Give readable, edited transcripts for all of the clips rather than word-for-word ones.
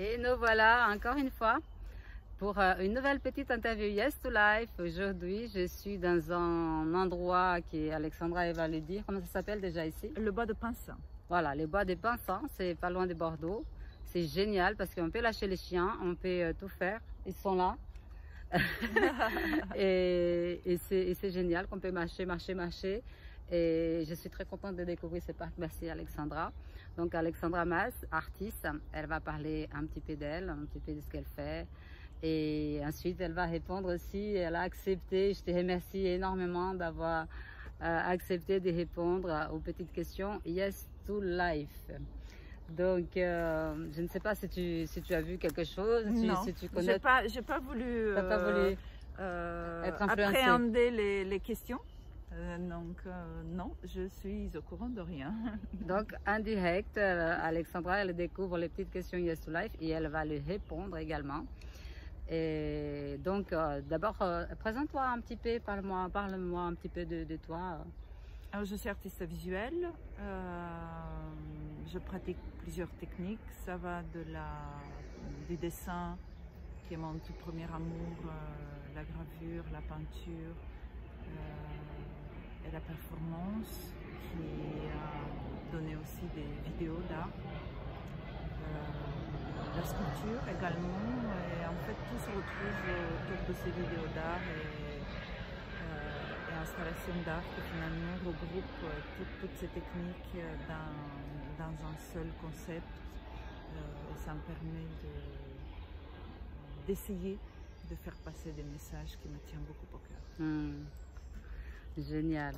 Et nous voilà encore une fois pour une nouvelle petite interview Yes to Life. Aujourd'hui, je suis dans un endroit qui, Alexandra elle va le dire, comment ça s'appelle déjà ici? Le bois de Pinsans. Voilà, les bois de Pinsans, c'est pas loin de Bordeaux. C'est génial parce qu'on peut lâcher les chiens, on peut tout faire, ils sont là. et c'est génial qu'on peut marcher. Et je suis très contente de découvrir ce parc. Merci Alexandra. Donc Alexandra Mas, artiste, elle va parler un petit peu d'elle, un petit peu de ce qu'elle fait. Et ensuite, elle va répondre aussi. Elle a accepté. Je te remercie énormément d'avoir accepté de répondre aux petites questions. Yes to Life. Donc, je ne sais pas si tu as vu quelque chose, si tu connais. J'ai pas voulu, être appréhender les questions. Non, je suis au courant de rien. Donc, en direct, Alexandra, elle découvre les petites questions Yes to Life et elle va les répondre également. Et donc, d'abord, présente-toi un petit peu, parle-moi un petit peu de toi. Alors, je suis artiste visuelle, je pratique plusieurs techniques, ça va du dessin, qui est mon tout premier amour, la gravure, la peinture, et la performance, qui a donné aussi des vidéos d'art, la sculpture également, et en fait tout se retrouve autour de ces vidéos d'art et installations d'art qui finalement regroupent toutes ces techniques dans un seul concept, et ça me permet d'essayer de faire passer des messages qui me tiennent beaucoup au cœur. Génial.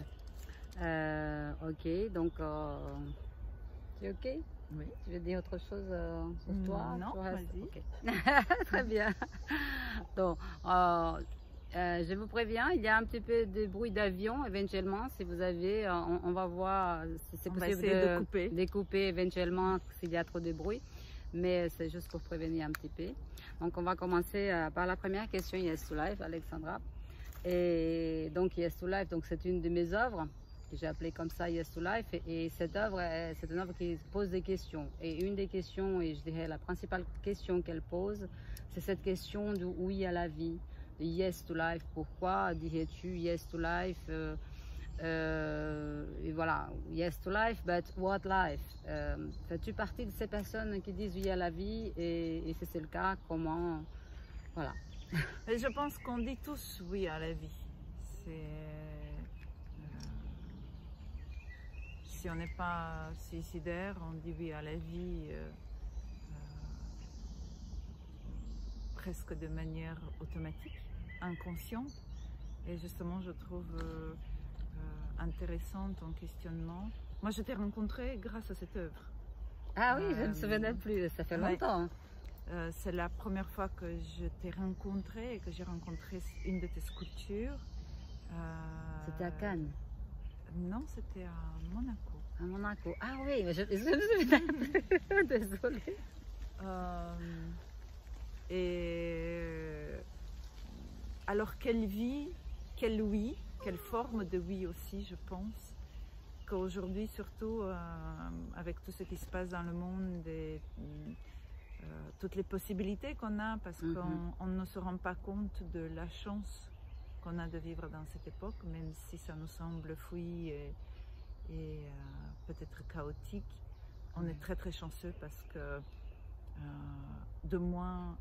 Ok, donc c'est ok? Oui. Tu veux dire autre chose sur toi? Non, vas-y. Okay. Très bien. Donc, je vous préviens, il y a un petit peu de bruit d'avion éventuellement. Si vous avez, on va voir si c'est possible de découper éventuellement s'il y a trop de bruit. Mais c'est juste pour prévenir un petit peu. Donc, on va commencer par la première question Yes to Life, Alexandra. Et donc Yes to Life, donc c'est une de mes œuvres que j'ai appelée comme ça Yes to Life. Et cette œuvre, c'est une œuvre qui pose des questions. Et une des questions, et je dirais la principale question qu'elle pose, c'est cette question du oui à la vie, de Yes to Life. Pourquoi dirais-tu Yes to Life? Et voilà, Yes to Life, but what life? Fais-tu partie de ces personnes qui disent oui à la vie? Et si c'est le cas, comment? Voilà. Et je pense qu'on dit tous oui à la vie. Si on n'est pas suicidaire, on dit oui à la vie presque de manière automatique, inconsciente. Et justement, je trouve intéressant ton questionnement. Moi, je t'ai rencontré grâce à cette œuvre. Ah oui, je ne me souvenais plus, ça fait longtemps. C'est la première fois que je t'ai rencontré et que j'ai rencontré une de tes sculptures. C'était à Cannes? Non, c'était à Monaco. À Monaco. Ah oui, mais je me souviens plus. Désolée. Alors quelle vie, quel oui, quelle forme de oui aussi, je pense qu'aujourd'hui, surtout avec tout ce qui se passe dans le monde et toutes les possibilités qu'on a, parce qu'on ne se rend pas compte de la chance qu'on a de vivre dans cette époque, même si ça nous semble fouillis et peut-être chaotique. On est très très chanceux parce que de moins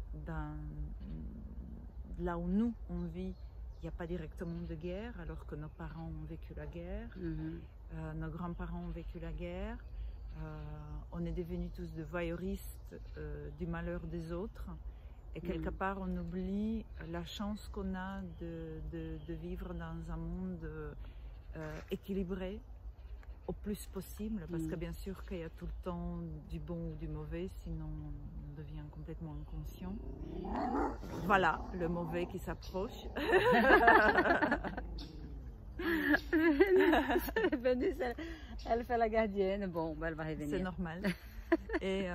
là où nous on vit, il n'y a pas directement de guerre, alors que nos parents ont vécu la guerre, nos grands-parents ont vécu la guerre. On est devenus tous de voyeuristes du malheur des autres, et quelque part on oublie la chance qu'on a de vivre dans un monde équilibré au plus possible, parce que bien sûr qu'il y a tout le temps du bon ou du mauvais, sinon on devient complètement inconscient. Voilà, le mauvais qui s'approche. Vénus, elle fait la gardienne. Bon, elle va revenir. C'est normal. Et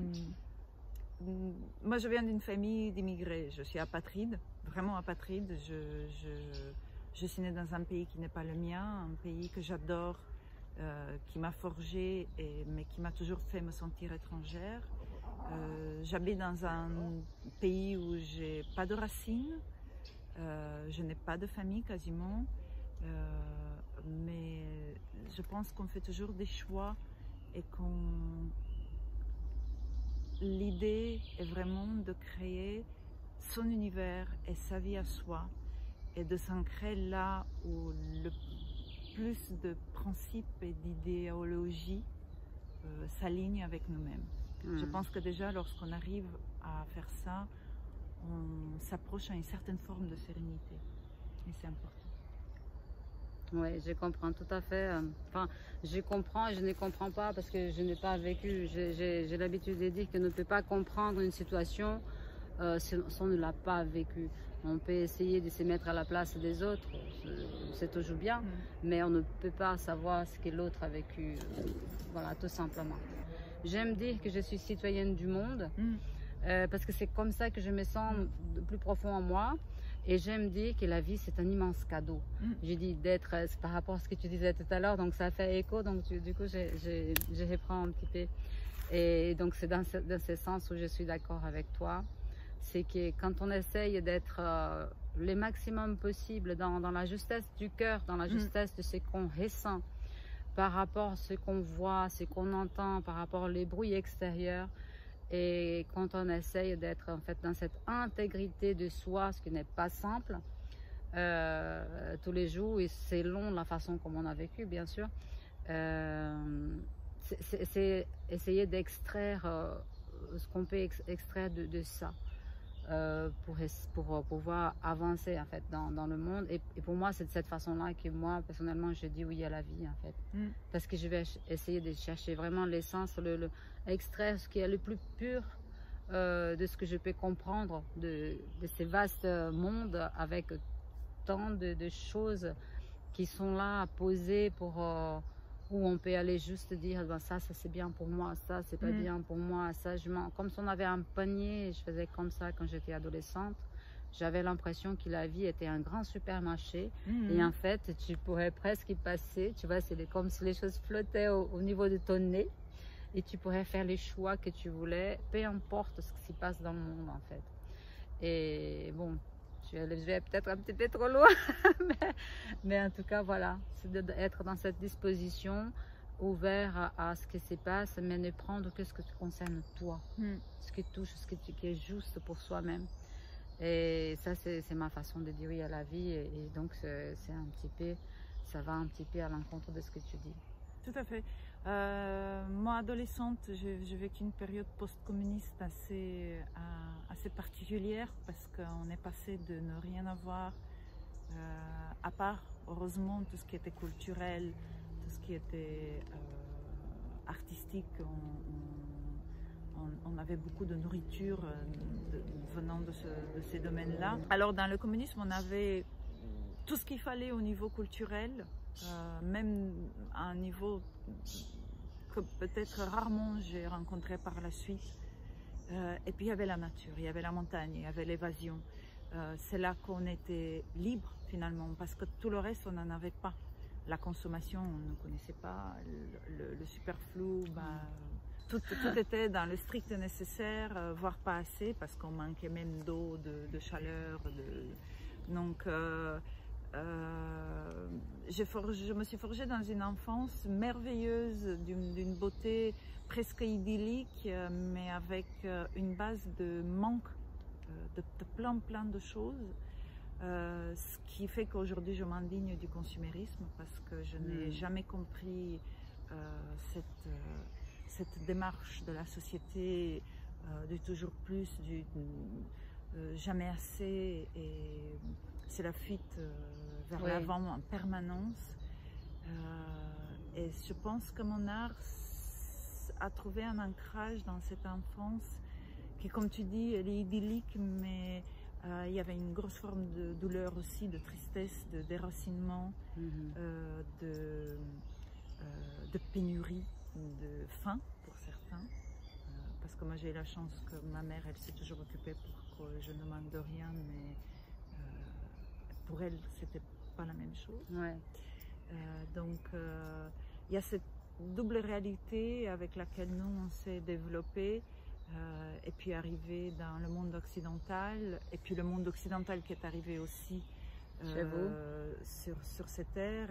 moi, je viens d'une famille d'immigrés. Je suis apatride, vraiment apatride. Je suis née dans un pays qui n'est pas le mien, un pays que j'adore, qui m'a forgée, mais qui m'a toujours fait me sentir étrangère. J'habite dans un pays où j'ai pas de racines, je n'ai pas de famille quasiment, mais je pense qu'on fait toujours des choix et l'idée est vraiment de créer son univers et sa vie à soi et de s'ancrer là où le plus de principes et d'idéologies s'alignent avec nous-mêmes. Je pense que déjà lorsqu'on arrive à faire ça, on s'approche à une certaine forme de sérénité et c'est important. Oui, je comprends tout à fait. Enfin, je comprends et je ne comprends pas parce que je n'ai pas vécu. J'ai l'habitude de dire qu'on ne peut pas comprendre une situation si on ne l'a pas vécue. On peut essayer de se mettre à la place des autres, c'est toujours bien, mais on ne peut pas savoir ce que l'autre a vécu. Voilà, tout simplement. J'aime dire que je suis citoyenne du monde parce que c'est comme ça que je me sens de plus profond en moi. Et j'aime dire que la vie, c'est un immense cadeau. J'ai dit d'être, par rapport à ce que tu disais tout à l'heure, donc ça fait écho, donc du coup, je reprends un petit peu. Et donc, c'est dans ce sens où je suis d'accord avec toi. C'est que quand on essaye d'être le maximum possible dans la justesse du cœur, dans la justesse de ce qu'on ressent, par rapport à ce qu'on voit, ce qu'on entend, par rapport aux bruits extérieurs, et quand on essaye d'être en fait dans cette intégrité de soi, ce qui n'est pas simple tous les jours, et c'est long la façon comme on a vécu, bien sûr, c'est essayer d'extraire ce qu'on peut extraire de ça pour pouvoir avancer en fait dans le monde. Et pour moi, c'est de cette façon-là que moi, personnellement, je dis oui à la vie en fait. Parce que je vais essayer de chercher vraiment l'essence, extraire ce qui est le plus pur de ce que je peux comprendre de ces vastes mondes avec tant de choses qui sont là à poser pour où on peut aller juste dire ben, ça c'est bien pour moi, ça c'est pas bien pour moi, ça comme si on avait un panier. Je faisais comme ça quand j'étais adolescente. J'avais l'impression que la vie était un grand supermarché et en fait tu pourrais presque y passer, tu vois, c'est comme si les choses flottaient au niveau de ton nez et tu pourrais faire les choix que tu voulais, peu importe ce qui se passe dans le monde en fait. Et bon, je vais peut-être un petit peu trop loin, mais en tout cas voilà, c'est d'être dans cette disposition, ouvert à ce qui se passe, mais ne prendre que ce qui te concerne toi, ce qui touche, ce qui est juste pour soi-même. Et ça c'est ma façon de dire oui à la vie, et donc c'est un petit peu, ça va un petit peu à l'encontre de ce que tu dis. Tout à fait. Moi, adolescente, j'ai vécu une période post-communiste assez particulière parce qu'on est passé de ne rien avoir, à part, heureusement, tout ce qui était culturel, tout ce qui était artistique. On avait beaucoup de nourriture venant de ces domaines-là. Alors, dans le communisme, on avait tout ce qu'il fallait au niveau culturel. Même à un niveau que peut-être rarement j'ai rencontré par la suite. Et puis il y avait la nature, il y avait la montagne, il y avait l'évasion. C'est là qu'on était libre finalement, parce que tout le reste on n'en avait pas. La consommation on ne connaissait pas, le superflu, tout était dans le strict nécessaire, voire pas assez, parce qu'on manquait même d'eau, de chaleur. Donc je me suis forgée dans une enfance merveilleuse, d'une beauté presque idyllique, mais avec une base de manque de plein de choses, ce qui fait qu'aujourd'hui je m'indigne du consumérisme parce que je n'ai jamais compris cette démarche de la société du toujours plus, du jamais assez, et c'est la fuite vers l'avant en permanence. Et je pense que mon art a trouvé un ancrage dans cette enfance qui, comme tu dis, elle est idyllique, mais il y avait une grosse forme de douleur aussi, de tristesse, de déracinement, de pénurie, de faim pour certains. Parce que moi j'ai eu la chance que ma mère, elle s'est toujours occupée pour que je ne manque de rien, mais pour elle, c'était pas la même chose. Donc, il y a cette double réalité avec laquelle nous, on s'est développé. et puis arriver dans le monde occidental, et puis le monde occidental qui est arrivé aussi sur ces terres,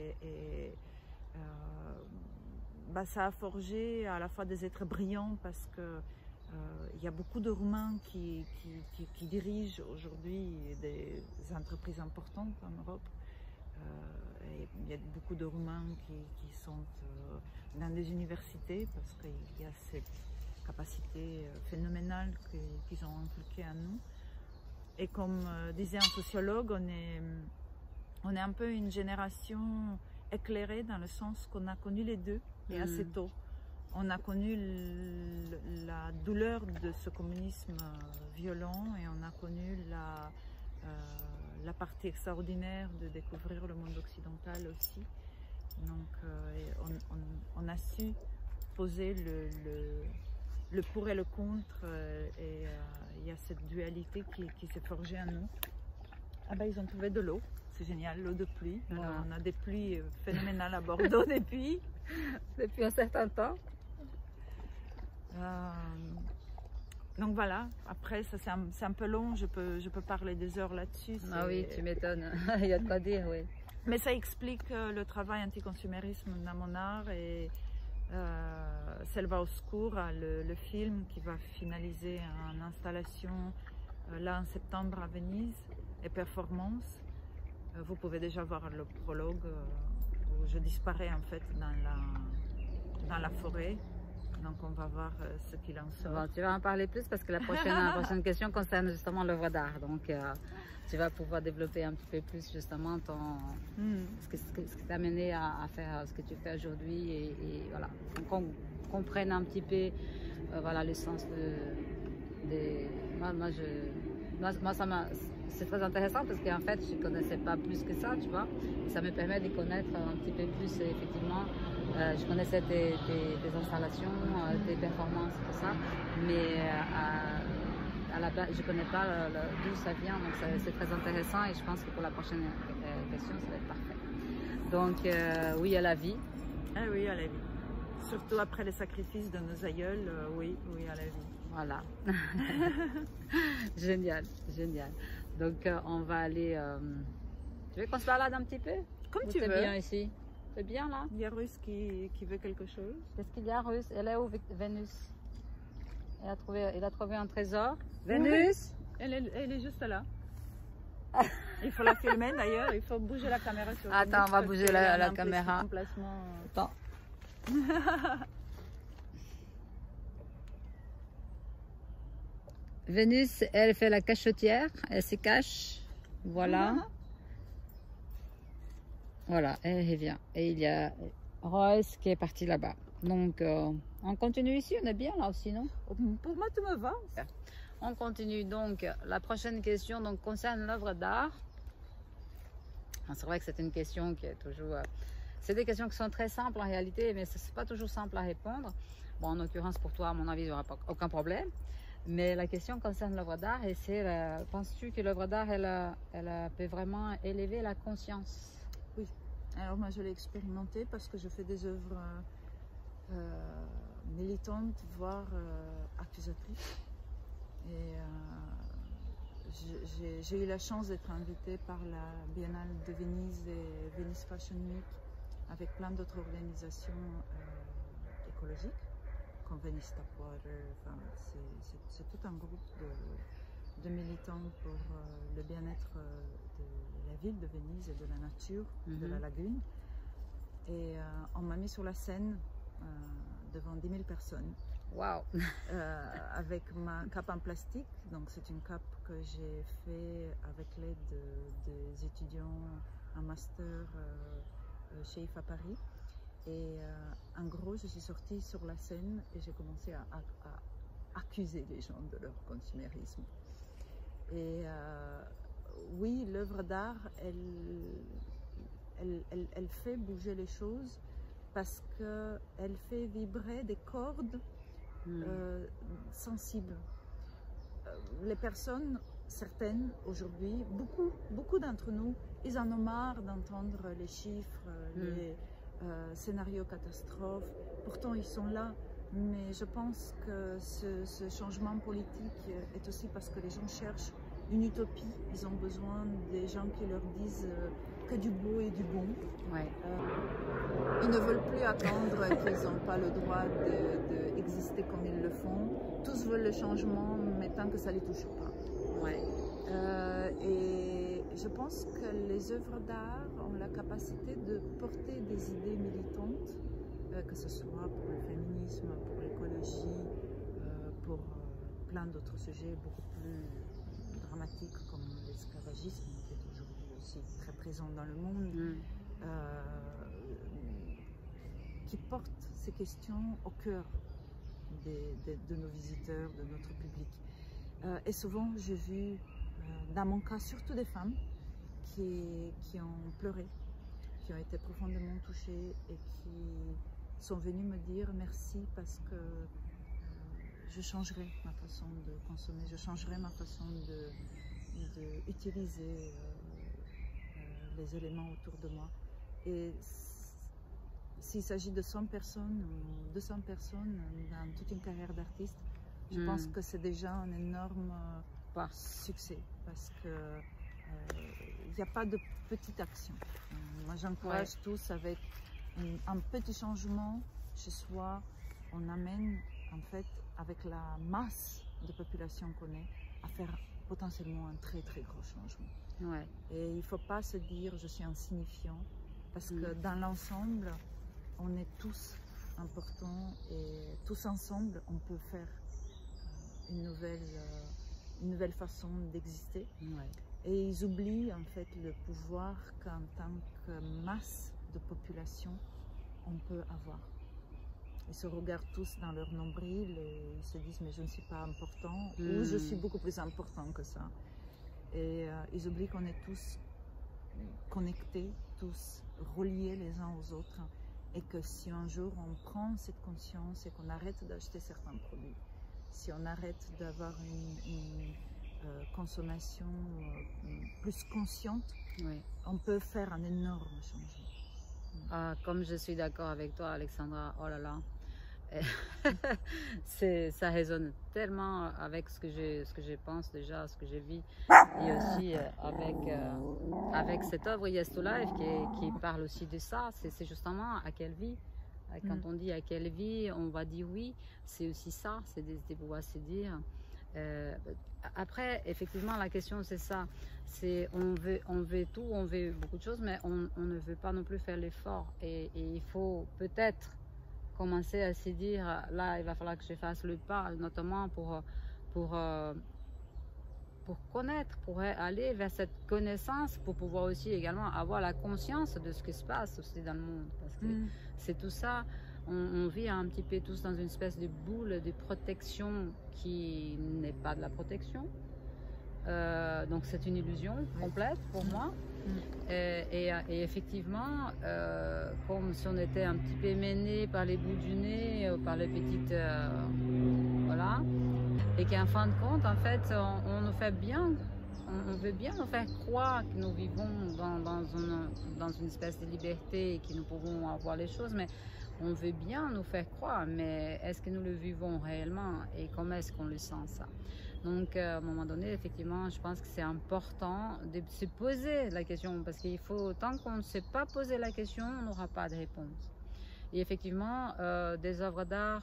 ça a forgé à la fois des êtres brillants parce que il y a beaucoup de Roumains qui dirigent aujourd'hui des entreprises importantes en Europe. Et il y a beaucoup de Roumains qui sont dans des universités parce qu'il y a cette capacité phénoménale qu'ils ont inculquée à nous. Et comme disait un sociologue, on est un peu une génération éclairée dans le sens qu'on a connu les deux et assez tôt. On a connu la douleur de ce communisme violent et on a connu la partie extraordinaire de découvrir le monde occidental aussi. Donc on a su poser le pour et le contre et il y a cette dualité qui s'est forgée en nous. Ah ben ils ont trouvé de l'eau, c'est génial, l'eau de pluie. Wow. Alors, on a des pluies phénoménales à Bordeaux depuis un certain temps. Donc voilà, après ça c'est un peu long, je peux parler des heures là-dessus. Ah oui, tu m'étonnes, il y a de quoi dire, oui. Mais ça explique le travail anticonsumérisme dans mon art et Selva Oscura, le film qui va finaliser en installation là en septembre à Venise et performance. Vous pouvez déjà voir le prologue où je disparais en fait dans la forêt. Donc on va voir ce qu'il en sort. Bon, tu vas en parler plus parce que la prochaine question concerne justement l'œuvre d'art. Donc tu vas pouvoir développer un petit peu plus justement ce qui t'a amené à faire ce que tu fais aujourd'hui et voilà, qu'on comprenne un petit peu voilà, le sens moi c'est très intéressant parce qu'en fait je ne connaissais pas plus que ça, tu vois, et ça me permet de connaître un petit peu plus effectivement. Je connaissais tes installations, tes performances, tout ça, mais à la base, je ne connais pas d'où ça vient, donc c'est très intéressant et je pense que pour la prochaine question, ça va être parfait. Donc, oui à la vie. Ah oui, à la vie. Surtout après les sacrifices de nos aïeuls, oui à la vie. Voilà. Génial, génial. Donc, on va aller... Tu veux qu'on se balade un petit peu? Comme tu veux. C'est bien ici. C'est bien là. Il y a Russe qui veut quelque chose. Qu'est-ce qu'il y a, Russe? Elle est où, Vénus? Elle a trouvé un trésor. Vénus? Elle est juste là. Il faut la filmer d'ailleurs, il faut bouger la caméra sur Vénus. Attends, on va bouger la caméra. Attends. Vénus, elle fait la cachotière, elle se cache. Voilà. Voilà, elle revient. Et il y a Royce qui est parti là-bas. Donc, on continue ici, on est bien là aussi, non? Pour moi, tout me va. On continue donc. La prochaine question donc, concerne l'œuvre d'art. C'est vrai que c'est une question qui est toujours... c'est des questions qui sont très simples en réalité, mais ce n'est pas toujours simple à répondre. Bon, en l'occurrence, pour toi, à mon avis, il n'y aura aucun problème. Mais la question concerne l'œuvre d'art et c'est, penses-tu que l'œuvre d'art, elle peut vraiment élever la conscience? Oui. Alors moi, je l'ai expérimenté parce que je fais des œuvres militantes, voire accusatrices. Et j'ai eu la chance d'être invitée par la Biennale de Venise et Venice Fashion Week avec plein d'autres organisations écologiques. Comme Venice Tap Water, enfin, c'est tout un groupe de militants pour le bien-être de la ville de Venise et de la nature, de la lagune. Et on m'a mis sur la scène devant 10 000 personnes. Wow. Avec ma cape en plastique. Donc c'est une cape que j'ai fait avec l'aide des étudiants en master chez IFA Paris. Et en gros, je suis sortie sur la scène et j'ai commencé à accuser les gens de leur consumérisme. Et oui, l'œuvre d'art, elle fait bouger les choses parce qu'elle fait vibrer des cordes sensibles. Les personnes, certaines aujourd'hui, beaucoup d'entre nous, ils en ont marre d'entendre les chiffres, les scénarios catastrophes. Pourtant, ils sont là. mais je pense que ce changement politique est aussi parce que les gens cherchent une utopie. Ils ont besoin des gens qui leur disent que du beau et du bon. Ouais. Ils ne veulent plus attendre qu'ils n'ont pas le droit d'exister comme ils le font. Tous veulent le changement, mais tant que ça ne les touche pas. Ouais. Et je pense que les œuvres d'art ont la capacité de porter des idées militantes, que ce soit pour le féminisme, pour l'écologie, pour plein d'autres sujets beaucoup plus dramatiques comme l'esclavagisme, qui est aujourd'hui aussi très présent dans le monde, qui portent ces questions au cœur de nos visiteurs, de notre public. Et souvent, j'ai vu, dans mon cas, surtout des femmes qui ont pleuré, qui ont été profondément touchées et qui sont venues me dire merci parce que je changerai ma façon de consommer, je changerai ma façon d'utiliser les éléments autour de moi. Et s'il s'agit de 100 personnes ou 200 personnes dans toute une carrière d'artiste, je pense que c'est déjà un énorme succès parce que il n'y a pas de petite action. Moi, j'encourage tous avec un petit changement chez soi. On amène, en fait, avec la masse de population qu'on est, à faire potentiellement un très très gros changement. Ouais. Et il ne faut pas se dire je suis insignifiant parce que dans l'ensemble, on est tous importants et tous ensemble, on peut faire une nouvelle façon d'exister. Ouais. Et ils oublient en fait le pouvoir qu'en tant que masse de population, on peut avoir. Ils se regardent tous dans leur nombril et ils se disent mais je ne suis pas important ou je suis beaucoup plus important que ça. Et ils oublient qu'on est tous connectés, tous reliés les uns aux autres et que si un jour on prend cette conscience et qu'on arrête d'acheter certains produits, si on arrête d'avoir une consommation plus consciente, on peut faire un énorme changement. Ah, comme je suis d'accord avec toi, Alexandra, oh là là, ça résonne tellement avec ce que je pense déjà, ce que je vis, et aussi avec cette œuvre Yes to Life qui parle aussi de ça. C'est justement à quelle vie. Quand on dit à quelle vie, on va dire oui, c'est aussi ça, c'est de pouvoir se dire. Après, effectivement, la question c'est ça, c'est on veut tout, on veut beaucoup de choses, mais on ne veut pas non plus faire l'effort. Et il faut peut-être commencer à se dire, là, il va falloir que je fasse le pas, notamment pour connaître, pour aller vers cette connaissance, pour pouvoir aussi également avoir la conscience de ce qui se passe aussi dans le monde. Parce que c'est tout ça, on vit un petit peu tous dans une espèce de boule de protection qui n'est pas de la protection. Donc c'est une illusion complète pour moi. Et effectivement, comme si on était un petit peu mené par les bouts du nez, par les petites... voilà. Et qu'en fin de compte, en fait, on nous fait bien, on veut bien nous faire croire que nous vivons dans une espèce de liberté et que nous pouvons avoir les choses, mais on veut bien nous faire croire, mais est-ce que nous le vivons réellement et comment est-ce qu'on le sent ça? Donc à un moment donné, effectivement, je pense que c'est important de se poser la question, parce qu'il faut, tant qu'on ne s'est pas posé la question, on n'aura pas de réponse. Et effectivement, des œuvres d'art,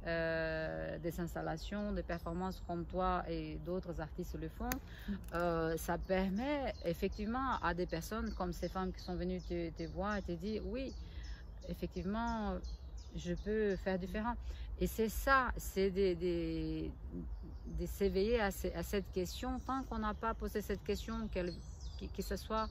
des installations, des performances comme toi et d'autres artistes le font, ça permet effectivement à des personnes comme ces femmes qui sont venues te voir et te dire oui, effectivement, je peux faire différent. Et c'est ça, c'est de s'éveiller à cette question. Tant qu'on n'a pas posé cette question, que ce soit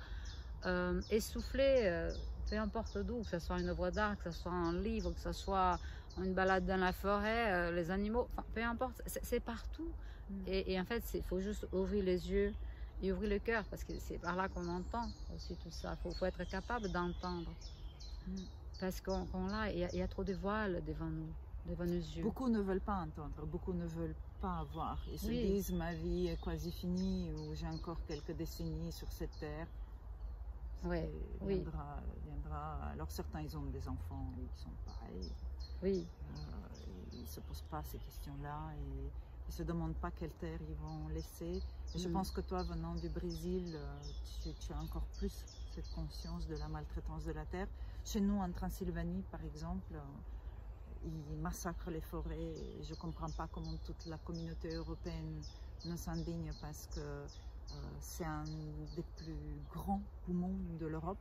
essoufflé, peu importe d'où, que ce soit une œuvre d'art, que ce soit un livre, que ce soit une balade dans la forêt, les animaux, enfin, peu importe, c'est partout. Et en fait, il faut juste ouvrir les yeux et ouvrir le cœur, parce que c'est par là qu'on entend aussi tout ça. Il faut être capable d'entendre. Parce qu'on là, il y a trop de voiles devant nous, devant nos yeux. Beaucoup ne veulent pas entendre, beaucoup ne veulent pas voir. Ils se disent ma vie est quasi finie ou j'ai encore quelques décennies sur cette terre. Viendra. Alors certains ils ont des enfants, ils sont pareils. Oui. Ils ne se posent pas ces questions-là et ils ne se demandent pas quelle terre ils vont laisser. Et je pense que toi, venant du Brésil, tu as encore plus cette conscience de la maltraitance de la terre. Chez nous, en Transylvanie, par exemple, ils massacrent les forêts. Je ne comprends pas comment toute la communauté européenne ne s'indigne parce que c'est un des plus grands poumons de l'Europe.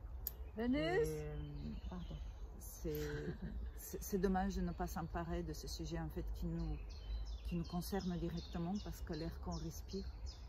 C'est dommage de ne pas s'emparer de ce sujet en fait qui nous concerne directement parce que l'air qu'on respire,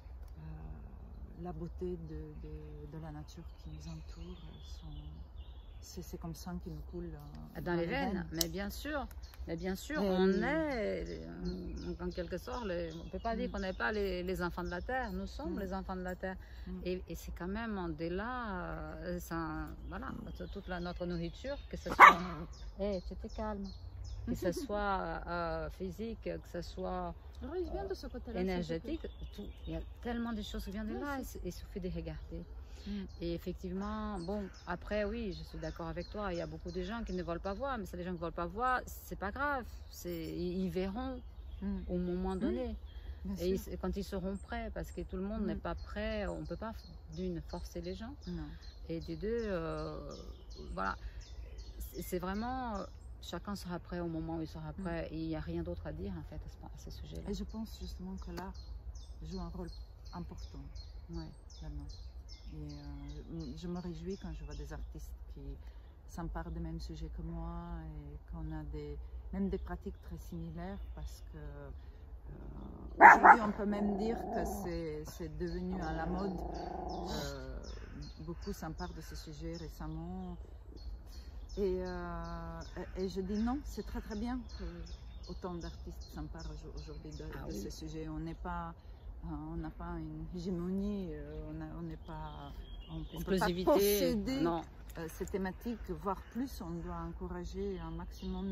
la beauté de la nature qui nous entoure, c'est comme ça qui nous coule dans les veines. Mais bien sûr, on est en quelque sorte, on ne peut pas dire qu'on n'est pas les enfants de la terre, nous sommes les enfants de la terre. Et c'est quand même au-delà, voilà, toute notre nourriture, que ce soit, tu te calmes, que ce soit physique, que ce soit énergétique, il y a tellement de choses qui viennent de là, il suffit de regarder. Et effectivement, bon, après, oui, je suis d'accord avec toi, il y a beaucoup de gens qui ne veulent pas voir, mais c'est les gens qui ne veulent pas voir, c'est pas grave, ils verront au moment donné. Et quand ils seront prêts, parce que tout le monde n'est pas prêt, on ne peut pas d'une forcer les gens, et de deux, voilà, c'est vraiment, chacun sera prêt au moment où il sera prêt, et il n'y a rien d'autre à dire en fait à ce sujet-là. Et je pense justement que l'art joue un rôle important là-dedans. Et je me réjouis quand je vois des artistes qui s'emparent des mêmes sujets que moi et qu'on a même des pratiques très similaires parce que aujourd'hui on peut même dire que c'est devenu à la mode. Beaucoup s'emparent de ce sujet récemment et je dis non, c'est très très bien que autant d'artistes s'emparent aujourd'hui de ce sujet. On n'a pas une hégémonie, on n'est pas, on peut pas posséder ces thématiques, voire plus. On doit encourager un maximum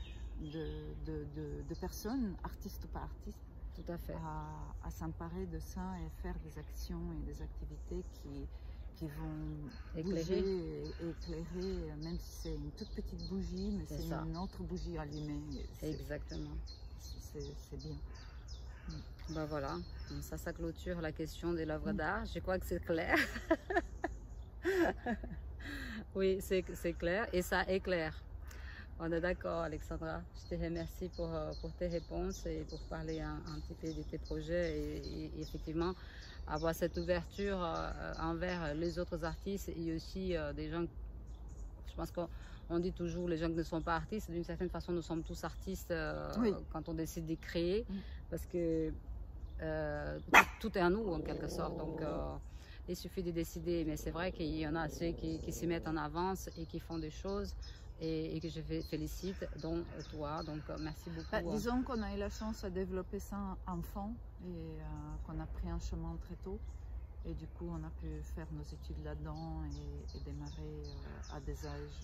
de personnes, artistes ou pas artistes, tout à fait, à s'emparer de ça et faire des actions et des activités qui vont éclairer, même si c'est une toute petite bougie, mais c'est une autre bougie allumée. Exactement. C'est bien. Ben voilà, ça clôture la question des l'œuvre d'art. Je crois que c'est clair. Oui, c'est clair et ça éclaire. On est d'accord, Alexandra. Je te remercie pour tes réponses et pour parler un petit peu de tes projets et effectivement avoir cette ouverture envers les autres artistes et aussi des gens. Je pense qu'on dit toujours les gens qui ne sont pas artistes. D'une certaine façon, nous sommes tous artistes quand on décide de créer parce que tout est à nous en quelque sorte. Donc il suffit de décider, mais c'est vrai qu'il y en a ceux qui se mettent en avance et qui font des choses et que je félicite, dont toi, donc merci beaucoup. Disons qu'on a eu la chance de développer ça enfant et qu'on a pris un chemin très tôt et du coup on a pu faire nos études là-dedans et démarrer à des âges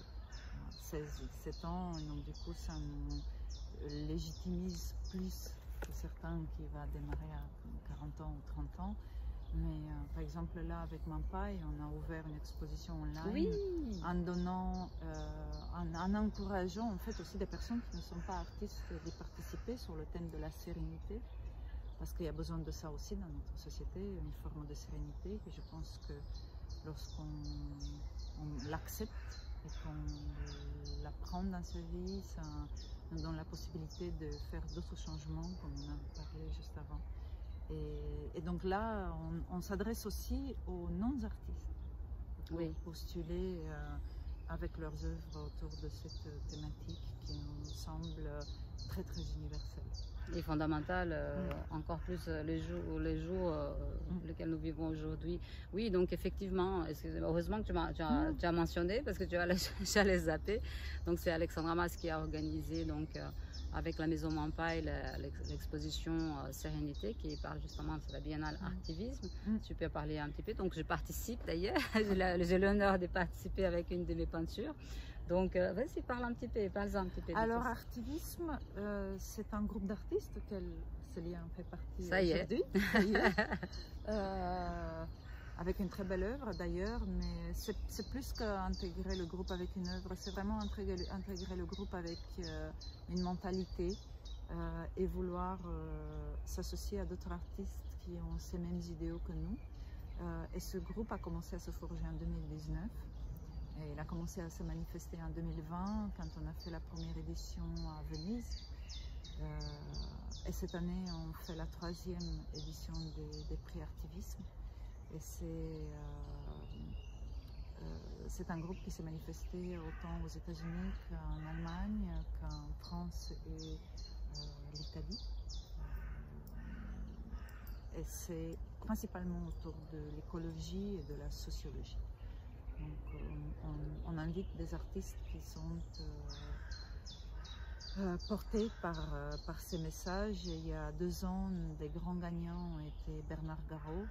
16-17 ans, et donc du coup ça nous légitimise plus que certains qui va démarrer à 40 ans ou 30 ans. Mais par exemple là avec Mampai, on a ouvert une exposition online en donnant, en encourageant en fait aussi des personnes qui ne sont pas artistes de participer sur le thème de la sérénité, parce qu'il y a besoin de ça aussi dans notre société, une forme de sérénité que je pense que lorsqu'on l'accepte et qu'on la prend dans sa vie, ça nous donne la possibilité de faire d'autres changements comme on a parlé juste avant. Et donc là, on s'adresse aussi aux non-artistes pour postuler avec leurs œuvres autour de cette thématique qui nous semble très très universelle. Et fondamentale, encore plus les jours lesquels nous vivons aujourd'hui. Oui, donc effectivement, heureusement que tu as mentionné, parce que j'allais zapper. Donc c'est Alexandra Mas qui a organisé donc, avec la maison Mampai l'exposition Sérénité qui parle justement de la biennale Artivisme. Tu peux parler un petit peu. Donc je participe d'ailleurs, j'ai l'honneur de participer avec une de mes peintures. Donc vas-y, parle un petit peu, parle-en un petit peu. Alors Artivisme, c'est un groupe d'artistes auquel Célia en fait partie aujourd'hui. Ça y est. avec une très belle œuvre d'ailleurs, mais c'est plus qu'intégrer le groupe avec une œuvre, c'est vraiment intégrer le groupe avec une mentalité et vouloir s'associer à d'autres artistes qui ont ces mêmes idéaux que nous. Et ce groupe a commencé à se forger en 2019 et il a commencé à se manifester en 2020 quand on a fait la première édition à Venise. Et cette année on fait la 3e édition des prix Artivisme. Et c'est un groupe qui s'est manifesté autant aux États-Unis qu'en Allemagne, qu'en France et l'Italie. Et c'est principalement autour de l'écologie et de la sociologie. Donc on invite des artistes qui sont portés par ces messages. Et il y a 2 ans, des grands gagnants ont été Bernard Garot,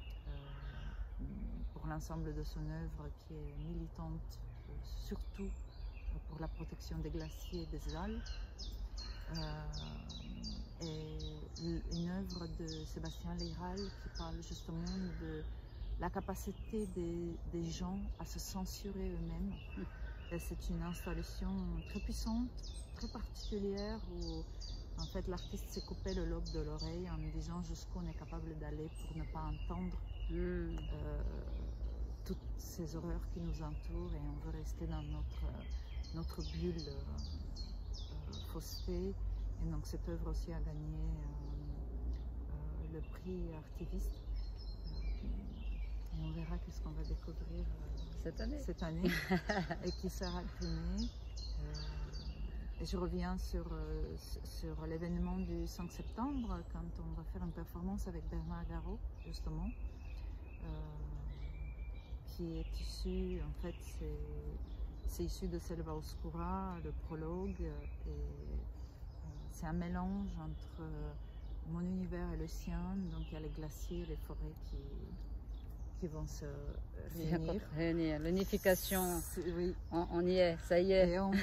pour l'ensemble de son œuvre qui est militante surtout pour la protection des glaciers et des Alpes, et une œuvre de Sébastien Leiral qui parle justement de la capacité des gens à se censurer eux-mêmes. Et c'est une installation très puissante, très particulière où en fait l'artiste s'est coupé le lobe de l'oreille en disant jusqu'où on est capable d'aller pour ne pas entendre toutes ces horreurs qui nous entourent, et on veut rester dans notre bulle faussetée. Et donc cette œuvre aussi a gagné le prix Artiviste. Et on verra qu'est-ce qu'on va découvrir cette année et qui sera primé. Et je reviens sur l'événement du 5 septembre, quand on va faire une performance avec Bernard Garot, justement, qui est issu, en fait, c'est issu de Selva Oscura, le prologue, et c'est un mélange entre mon univers et le sien. Donc il y a les glaciers, les forêts qui vont se réunir. L'unification, oui. On y est, ça y est. Et on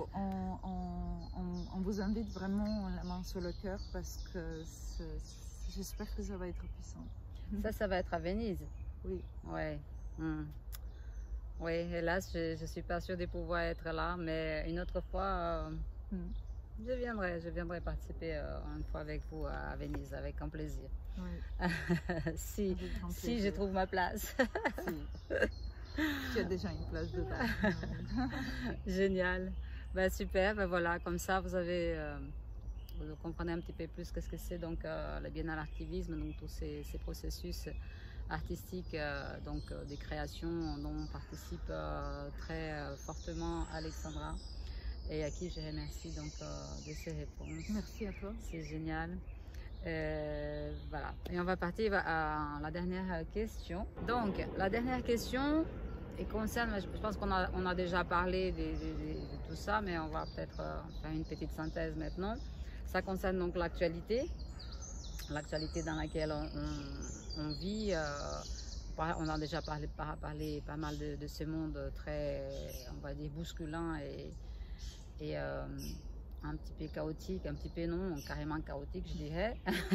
vous invite vraiment la main sur le cœur, parce que j'espère que ça va être puissant. Ça va être à Venise? Oui. Ouais. Oui, hélas, je ne suis pas sûre de pouvoir être là, mais une autre fois, je viendrai participer une fois avec vous à Venise, avec un plaisir. Oui. si je trouve ma place. Tu as déjà une place dedans. Génial. Ben, super, ben, voilà, comme ça vous comprenez un petit peu plus qu'est-ce que c'est donc le Biennale Artivisme, donc tous ces processus artistiques, donc des créations dont participe très fortement Alexandra, et à qui je remercie donc de ses réponses. Merci à toi. C'est génial. Voilà. Et on va partir à la dernière question. Donc la dernière question concerne, je pense qu'on a déjà parlé de tout ça, mais on va peut-être faire une petite synthèse maintenant. Ça concerne donc l'actualité dans laquelle on vit. On a déjà parlé pas mal de ce monde très, on va dire, bousculant et un petit peu chaotique, un petit peu non, carrément chaotique, je dirais.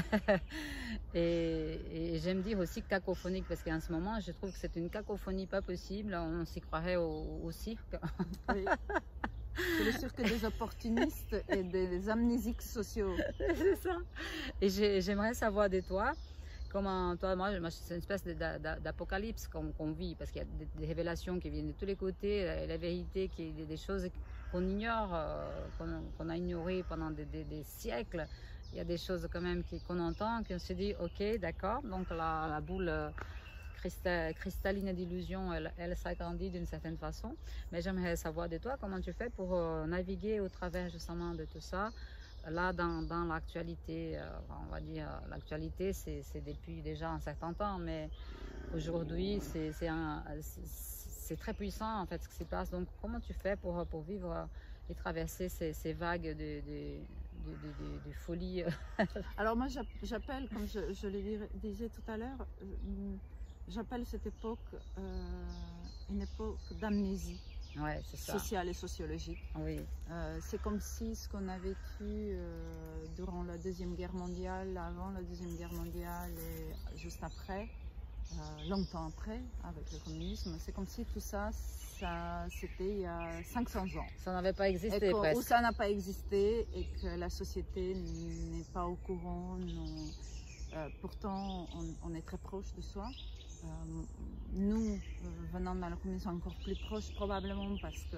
et j'aime dire aussi cacophonique, parce qu'en ce moment, je trouve que c'est une cacophonie pas possible. On s'y croirait au cirque. Oui. C'est le cirque des opportunistes et des amnésiques sociaux. C'est ça. Et j'aimerais savoir de toi, comment toi, moi c'est une espèce d'apocalypse qu'on vit, parce qu'il y a des révélations qui viennent de tous les côtés, la vérité, des choses qu'on ignore, qu'on a ignorées pendant des siècles. Il y a des choses quand même qu'on entend, qu'on se dit ok, d'accord, donc la boule cristalline d'illusion, elle s'agrandit d'une certaine façon. Mais j'aimerais savoir de toi comment tu fais pour naviguer au travers justement de tout ça. Là, dans l'actualité, on va dire, l'actualité, c'est depuis déjà un certain temps, mais aujourd'hui, c'est très puissant, en fait, ce qui se passe. Donc, comment tu fais pour vivre et traverser ces vagues de folie? Alors moi, j'appelle, comme je le disais tout à l'heure, j'appelle cette époque une époque d'amnésie. Ouais, sociale et sociologique. Oui. C'est comme si ce qu'on a vécu durant la Deuxième Guerre mondiale, avant la Deuxième Guerre mondiale et juste après, longtemps après, avec le communisme. C'est comme si tout ça, c'était il y a 500 ans. Ça n'avait pas existé presque. Ou ça n'a pas existé et que la société n'est pas au courant. Pourtant, on est très proche de soi. Nous, venant dans le communisme encore plus proche, probablement parce que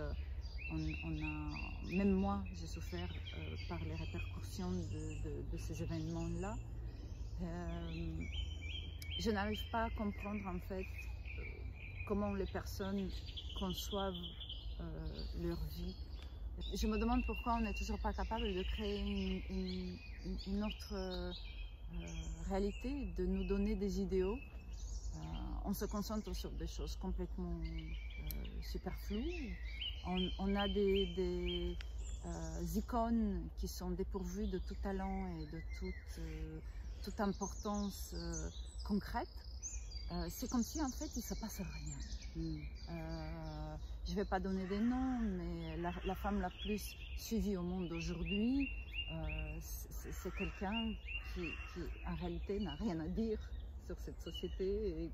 même moi, j'ai souffert par les répercussions de ces événements-là. Je n'arrive pas à comprendre en fait comment les personnes conçoivent leur vie. Je me demande pourquoi on n'est toujours pas capable de créer une autre réalité, de nous donner des idéaux. On se concentre sur des choses complètement superflues. On a des icônes qui sont dépourvues de tout talent et de toute importance concrète. C'est comme si en fait il ne se passe rien. Je ne vais pas donner des noms, mais la femme la plus suivie au monde aujourd'hui, c'est quelqu'un qui en réalité n'a rien à dire sur cette société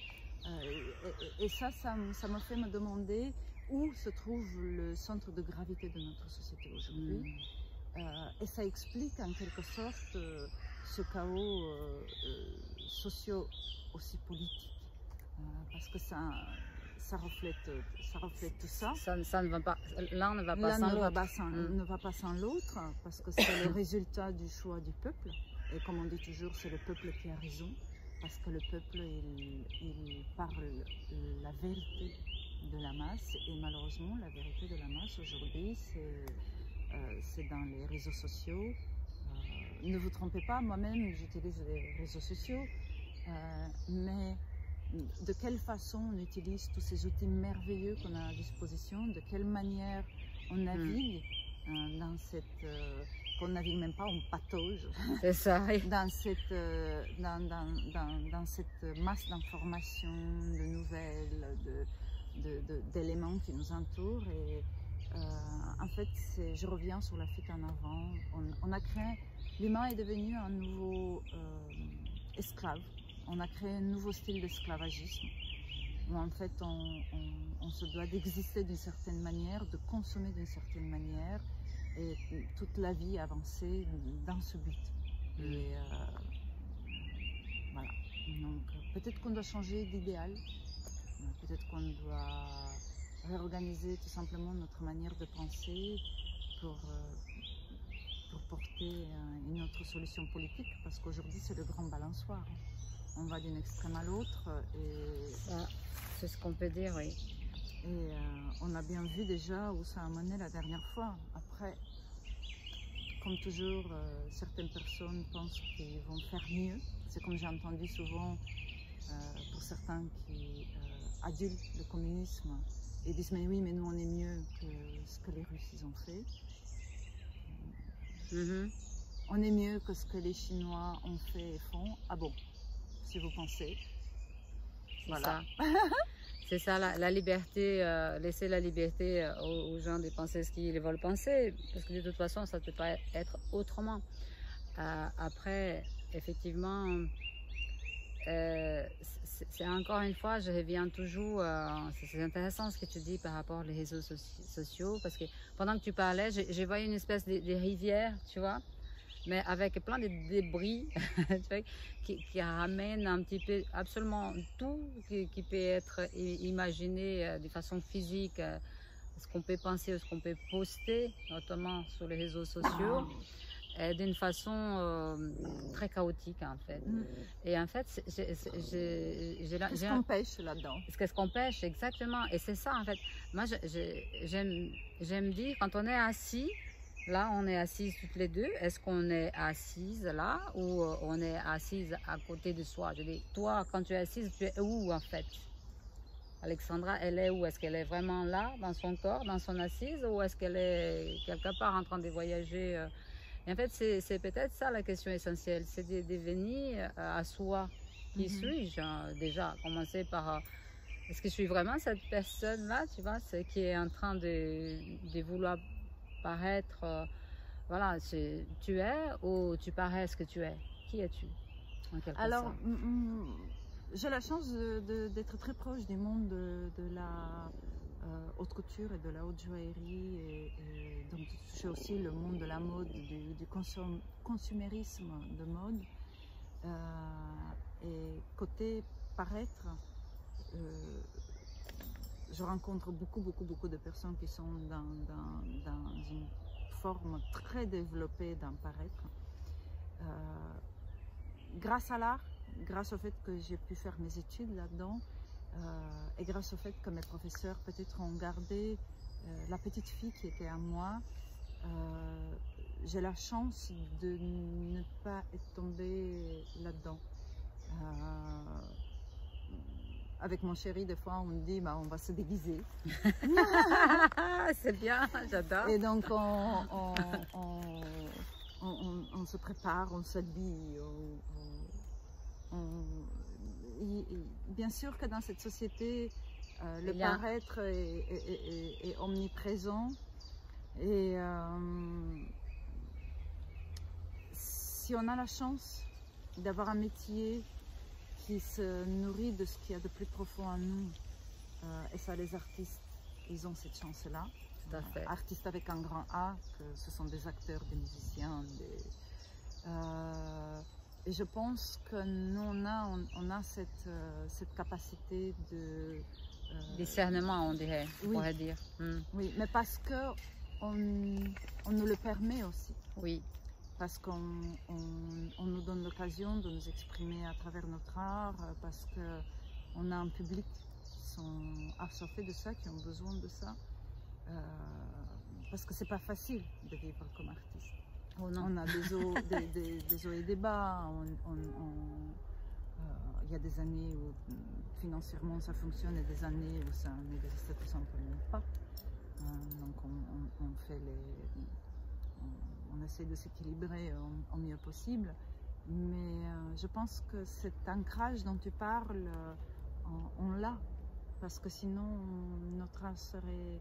et ça me fait me demander où se trouve le centre de gravité de notre société aujourd'hui. Et ça explique en quelque sorte ce chaos socio aussi politique, parce que ça reflète tout ça. Ça ne va pas, l'un ne va pas sans l'autre. Ne va pas sans l'autre, parce que c'est le résultat du choix du peuple. Et comme on dit toujours, c'est le peuple qui a raison, parce que le peuple, il parle la vérité de la masse, et malheureusement, la vérité de la masse aujourd'hui, c'est dans les réseaux sociaux. Ne vous trompez pas, moi-même, j'utilise les réseaux sociaux, mais de quelle façon on utilise tous ces outils merveilleux qu'on a à disposition, de quelle manière on navigue dans cette... qu'on navigue même pas, on patauge. C'est ça, oui. dans cette masse d'informations, de nouvelles, d'éléments qui nous entourent. Et en fait, je reviens sur la fuite en avant. On a créé... L'humain est devenu un nouveau esclave. On a créé un nouveau style d'esclavagisme où en fait on se doit d'exister d'une certaine manière, de consommer d'une certaine manière et toute la vie avancer dans ce but. Et voilà. Donc peut-être qu'on doit changer d'idéal, peut-être qu'on doit réorganiser tout simplement notre manière de penser pour porter une autre solution politique, parce qu'aujourd'hui c'est le grand balançoire. On va d'une extrême à l'autre et... C'est ce qu'on peut dire, oui. Et on a bien vu déjà où ça a mené la dernière fois. Après, comme toujours, certaines personnes pensent qu'ils vont faire mieux. C'est comme j'ai entendu souvent pour certains qui adulent le communisme et disent mais oui, mais nous on est mieux que ce que les Russes ils ont fait. On est mieux que ce que les Chinois ont fait et font. Ah bon, si vous pensez. Voilà. C'est ça, la liberté, laisser la liberté aux gens de penser ce qu'ils veulent penser, parce que de toute façon, ça ne peut pas être autrement. Après, effectivement, c'est encore une fois, je reviens toujours, c'est intéressant ce que tu dis par rapport aux réseaux sociaux, parce que pendant que tu parlais, j'ai vu une espèce de rivière, tu vois, mais avec plein de débris qui ramènent un petit peu absolument tout qui peut être imaginé de façon physique, ce qu'on peut penser, ce qu'on peut poster, notamment sur les réseaux sociaux, d'une façon très chaotique en fait. Et en fait, qu'est-ce qu'on pêche là-dedans? Qu'est-ce qu'on pêche, exactement. Et c'est ça en fait. Moi, j'aime dire, quand on est assis, là, on est assises toutes les deux. Est-ce qu'on est assise là ou on est assise à côté de soi? Je dis, toi, quand tu es assise, tu es où en fait? Alexandra, elle est où? Est-ce qu'elle est vraiment là, dans son corps, dans son assise, ou est-ce qu'elle est quelque part en train de voyager? Et en fait, c'est peut-être ça la question essentielle, c'est de devenir à soi. Qui suis-je déjà? Commencer par... est-ce que je suis vraiment cette personne-là, tu vois, qui est en train de vouloir paraître, voilà, tu es ou tu parais ce que tu es? Qui es-tu en quelque sorte? J'ai la chance d'être très proche du monde de la haute couture et de la haute joaillerie, et donc de toucher aussi le monde de la mode, du consumérisme de mode. Et côté paraître, je rencontre beaucoup de personnes qui sont dans une forme très développée d'en paraître. Grâce à l'art, grâce au fait que j'ai pu faire mes études là-dedans, et grâce au fait que mes professeurs peut-être ont gardé la petite fille qui était en moi, j'ai la chance de ne pas être tombée là-dedans. Avec mon chéri, des fois, on me dit bah, on va se déguiser. C'est bien, j'adore. Et donc, on se prépare, on s'habille. Bien sûr que dans cette société, le paraître est omniprésent. Et si on a la chance d'avoir un métier qui se nourrit de ce qu'il y a de plus profond en nous, et ça, les artistes, ils ont cette chance-là. Tout à fait. Artistes avec un grand A, que ce sont des acteurs, des musiciens, et je pense que nous, on a cette capacité de... discernement, on dirait, on pourrait dire. Oui, mais parce qu'on nous le permet aussi. Oui. Parce qu'on nous donne l'occasion de nous exprimer à travers notre art, parce qu'on a un public qui sont assoiffés de ça, qui ont besoin de ça. Parce que c'est pas facile de vivre comme artiste. Oh non. On a des hauts et des bas. Il y a des années où financièrement ça fonctionne et des années où ça n'existe tout simplement pas. Donc on essaie de s'équilibrer au mieux possible. Mais je pense que cet ancrage dont tu parles, on l'a. Parce que sinon notre art serait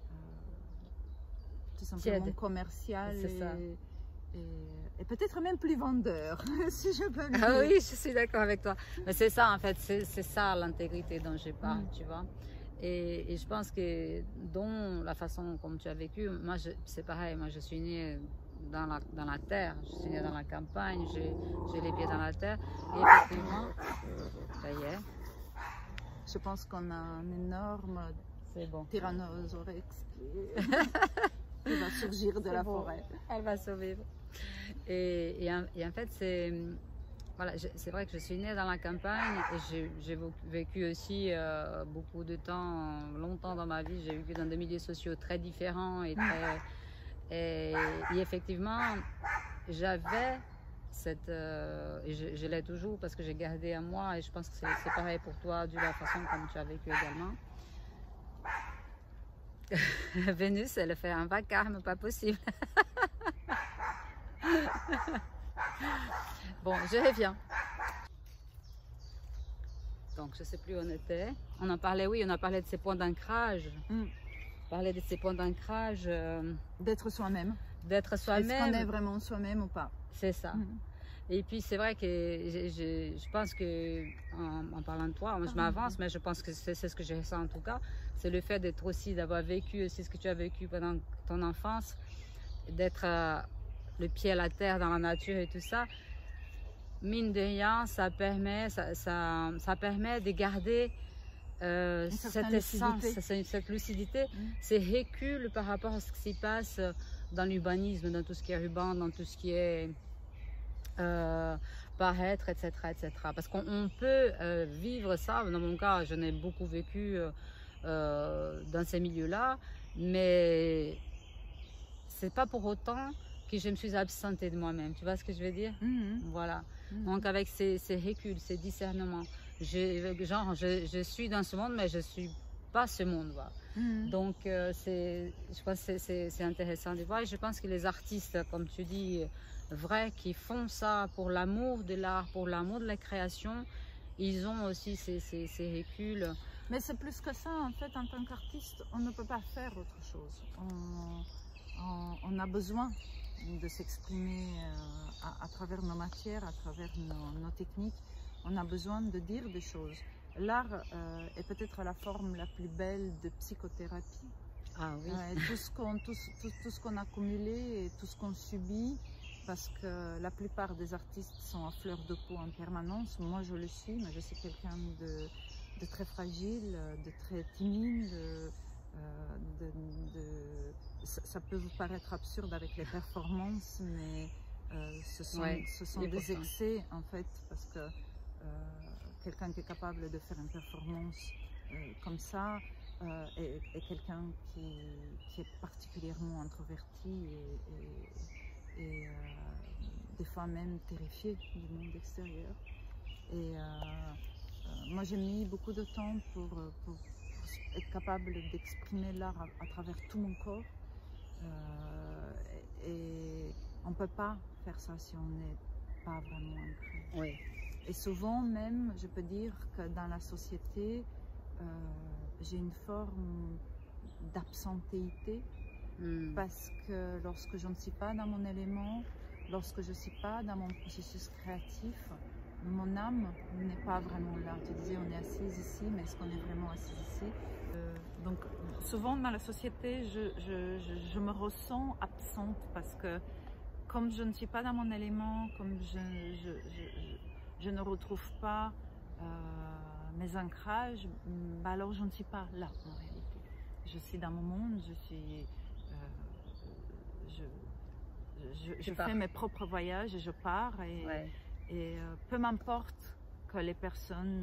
tout simplement commercial et peut-être même plus vendeur, si je peux dire. Ah oui, je suis d'accord avec toi. Mais c'est ça, en fait, c'est ça l'intégrité dont je parle, tu vois. Et je pense que dans la façon comme tu as vécu, moi c'est pareil, moi je suis née dans la terre, je suis née dans la campagne, j'ai les pieds dans la terre. Et effectivement, ça y est. Je pense qu'on a un énorme tyrannosaurus qui va surgir de la forêt. Elle va survivre. Et en fait, c'est vrai que je suis née dans la campagne et j'ai vécu aussi beaucoup de temps, longtemps dans ma vie, j'ai vécu dans des milieux sociaux très différents et effectivement, j'avais cette, et je l'ai toujours parce que j'ai gardé à moi et je pense que c'est pareil pour toi de la façon comme tu as vécu également. Vénus, elle fait un vacarme pas possible. Bon, je reviens. Donc, je ne sais plus où on était. On en parlait, oui, on a parlé de ces points d'ancrage. On parlait de ces points d'ancrage. D'être soi-même. D'être soi-même. Est-ce qu'on est vraiment soi-même ou pas? C'est ça. Et puis, c'est vrai que je pense que, en parlant de toi, moi, je m'avance, mais je pense que c'est ce que j'ai ressenti en tout cas. C'est le fait d'être aussi, d'avoir vécu aussi ce que tu as vécu pendant ton enfance, d'être le pied à la terre dans la nature et tout ça. Mine de rien, ça permet de garder cette essence, cette lucidité, ces reculs par rapport à ce qui se passe dans l'urbanisme, dans tout ce qui est urbain, dans tout ce qui est paraître, etc., etc. Parce qu'on peut vivre ça. Dans mon cas, je n'ai beaucoup vécu dans ces milieux-là, mais c'est pas pour autant que je me suis absentée de moi-même. Tu vois ce que je veux dire? Voilà. Donc avec ces reculs, ces discernements, je suis dans ce monde, mais je suis pas ce monde. Voilà. Donc je pense que c'est intéressant de voir. Et je pense que les artistes, comme tu dis, vrais, qui font ça pour l'amour de l'art, pour l'amour de la création, ils ont aussi ces reculs. Mais c'est plus que ça, en fait, en tant qu'artiste, on ne peut pas faire autre chose. On a besoin de s'exprimer à travers nos matières, à travers nos techniques. on a besoin de dire des choses. L'art est peut-être la forme la plus belle de psychothérapie. Ah oui. Tout ce qu'on a accumulé et tout ce qu'on subit, parce que la plupart des artistes sont à fleur de peau en permanence. Moi, je le suis, mais je suis quelqu'un de très fragile, de très timide. Ça peut vous paraître absurde avec les performances, mais ce sont des excès en fait, parce que quelqu'un qui est capable de faire une performance comme ça est quelqu'un qui est particulièrement introverti et des fois même terrifié du monde extérieur. Et moi j'ai mis beaucoup de temps pour être capable d'exprimer l'art à travers tout mon corps. Et on ne peut pas faire ça si on n'est pas vraiment ancré. Oui. Et souvent même, je peux dire que dans la société, j'ai une forme d'absentéité parce que lorsque je ne suis pas dans mon élément, lorsque je ne suis pas dans mon processus créatif, mon âme n'est pas vraiment là. Tu disais, on est assise ici, mais est-ce qu'on est vraiment assise ici? Donc souvent dans la société, je me ressens absente parce que comme je ne suis pas dans mon élément, comme je ne retrouve pas mes ancrages, bah alors je ne suis pas là en réalité. Je suis dans mon monde, je fais mes propres voyages et je pars et peu m'importe que les personnes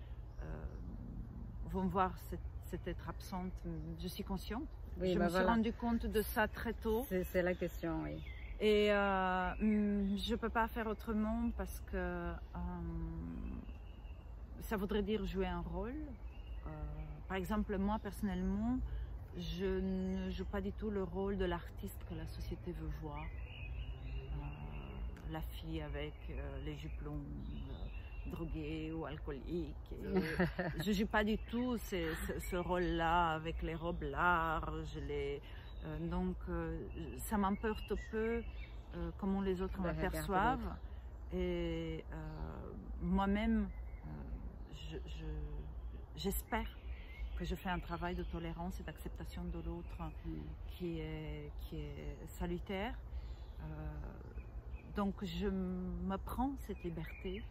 vont voir cette être absente, je suis consciente. Oui, je me suis rendu compte de ça très tôt. C'est la question, oui. Et je ne peux pas faire autrement parce que ça voudrait dire jouer un rôle. Par exemple, moi personnellement, je ne joue pas du tout le rôle de l'artiste que la société veut voir. La fille avec les jupons droguée ou alcoolique. Je ne joue pas du tout ce rôle-là avec les robes larges. Donc ça m'importe peu comment les autres m'aperçoivent. Et moi-même, j'espère que je fais un travail de tolérance et d'acceptation de l'autre qui est salutaire. Donc je me prends cette liberté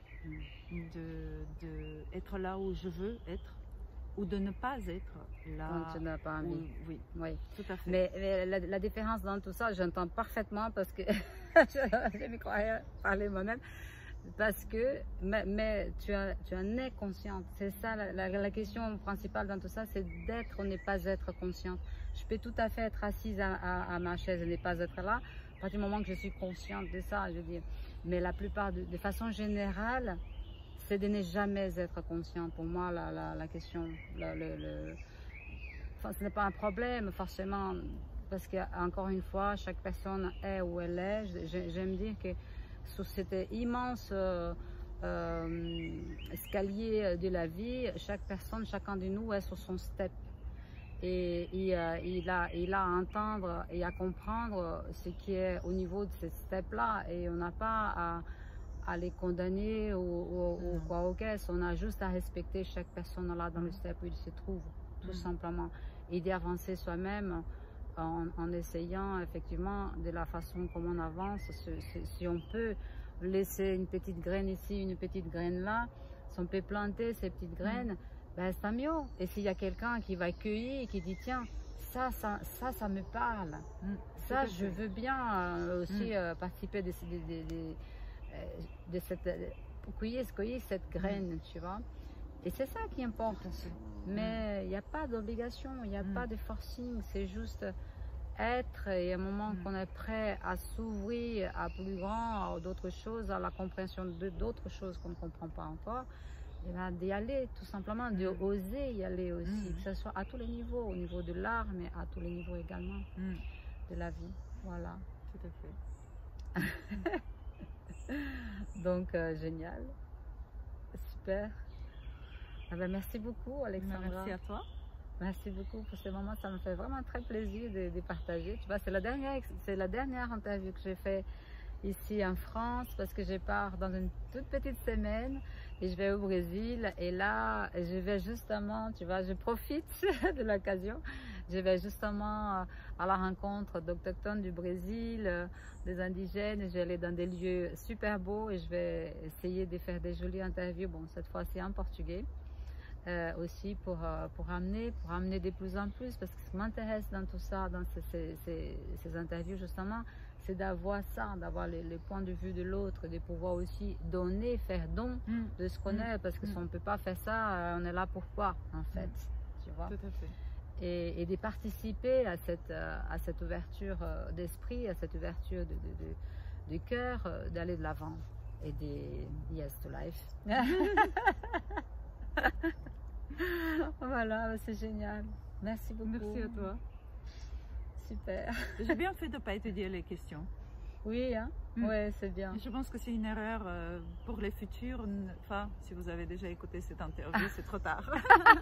de être là où je veux être ou de ne pas être là où tu n'as pas envie. Oui, tout à fait. Mais la différence dans tout ça, j'entends parfaitement parce que je me croyais parler moi-même. Parce que, mais tu en es consciente. C'est ça la question principale dans tout ça, c'est d'être ou ne pas être consciente. Je peux tout à fait être assise à ma chaise et ne pas être là, à partir du moment que je suis consciente de ça, je veux dire. Mais la plupart, de façon générale, c'est de ne jamais être consciente. Pour moi, la question, enfin, ce n'est pas un problème forcément, parce qu'encore une fois, chaque personne est où elle est. J'aime dire que sur cet immense escalier de la vie, chaque personne, chacun de nous est sur son step. Et il a à entendre et à comprendre ce qui est au niveau de ces steps-là. Et on n'a pas à les condamner ou quoi au caisse. On a juste à respecter chaque personne là dans le step où il se trouve, tout simplement. Et d'avancer soi-même en essayant effectivement de la façon comme on avance. Si on peut laisser une petite graine ici, une petite graine là, si on peut planter ces petites graines, ben c'est mieux. Et s'il y a quelqu'un qui va cueillir et qui dit tiens, ça me parle, ça je veux bien aussi participer de cette, cueillir cette graine, tu vois. Et c'est ça qui importe. Mais il n'y a pas d'obligation, il n'y a pas de forcing, c'est juste être, et à un moment qu'on est prêt à s'ouvrir à plus grand, à d'autres choses, à la compréhension d'autres choses qu'on ne comprend pas encore, et ben d'y aller tout simplement, de oser y aller aussi, que ce soit à tous les niveaux, au niveau de l'art, mais à tous les niveaux également de la vie. Voilà. Tout à fait. Donc génial, super. Ah ben, merci beaucoup Alexandra. Merci à toi. Merci beaucoup pour ce moment, ça me fait vraiment très plaisir de partager. Tu vois, c'est la dernière interview que j'ai fait ici en France parce que je pars dans une toute petite semaine. et je vais au Brésil. Et là, je vais justement, tu vois, je profite de l'occasion. Je vais justement à la rencontre d'Autochtones du Brésil, des indigènes. Je vais aller dans des lieux super beaux et je vais essayer de faire des jolies interviews. Bon, cette fois-ci en portugais. Aussi pour amener de plus en plus, parce que ce qui m'intéresse dans tout ça, dans ces interviews justement, c'est d'avoir ça, d'avoir les points de vue de l'autre, de pouvoir aussi donner, faire don de ce qu'on est, parce que si on ne peut pas faire ça, on est là pour quoi en fait, tu vois. Tout à fait. Et de participer à cette ouverture d'esprit, à cette ouverture de cœur, d'aller de l'avant et des yes to life. Voilà, c'est génial. Merci beaucoup. Merci à toi. Super. J'ai bien fait de ne pas étudier les questions. Oui, hein? Ouais, c'est bien. Je pense que c'est une erreur pour les futurs. Enfin, si vous avez déjà écouté cette interview, c'est trop tard.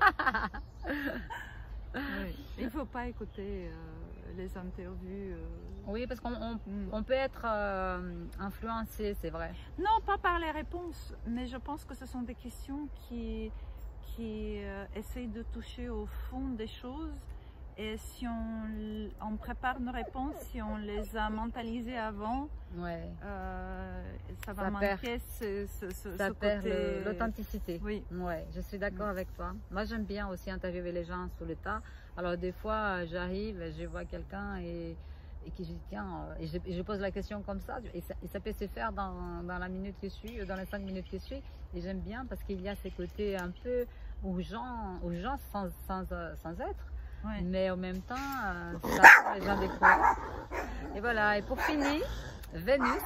Oui. Il ne faut pas écouter les interviews. Oui, parce qu'on peut être influencé, c'est vrai. Non, pas par les réponses, mais je pense que ce sont des questions qui essayent de toucher au fond des choses. Et si on prépare nos réponses, si on les a mentalisées avant, ouais. Ça va manquer ça perd l'authenticité. Oui. Ouais, je suis d'accord avec toi. Moi, j'aime bien aussi interviewer les gens sur le tas. Alors, des fois, j'arrive, je vois quelqu'un et qui dit tiens, et je pose la question comme ça. Et ça peut se faire dans la minute qui suit, dans les 5 minutes qui suivent. Et j'aime bien parce qu'il y a ces côtés un peu urgents sans être. Ouais. Mais en même temps, ça, les gens découvrent. Et voilà, et pour finir, Vénus.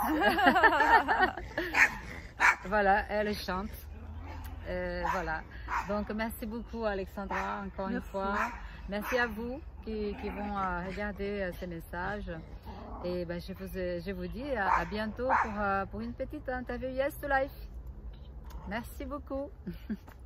Voilà, elle chante. Voilà. Donc, merci beaucoup, Alexandra, encore une fois. Merci à vous qui vont regarder ces messages. Et ben, je vous dis à bientôt pour une petite interview Yes to Life. Merci beaucoup.